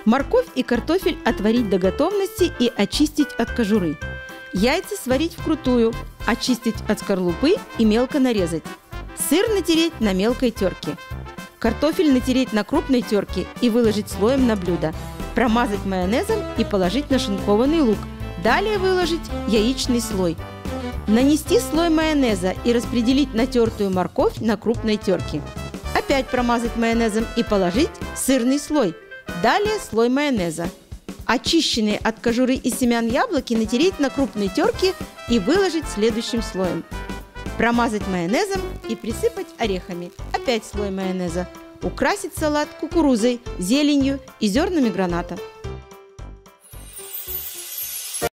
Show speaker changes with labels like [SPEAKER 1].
[SPEAKER 1] Морковь и картофель отварить до готовности и очистить от кожуры. Яйца сварить вкрутую, очистить от скорлупы и мелко нарезать. Сыр натереть на мелкой терке. Картофель натереть на крупной терке и выложить слоем на блюдо. Промазать майонезом и положить нашинкованный лук. Далее выложить яичный слой. Нанести слой майонеза и распределить натертую морковь на крупной терке. Опять промазать майонезом и положить сырный слой. Далее слой майонеза. Очищенные от кожуры и семян яблоки натереть на крупной терке и выложить следующим слоем. Промазать майонезом и присыпать орехами. Опять слой майонеза. Украсить салат кукурузой, зеленью и зернами граната.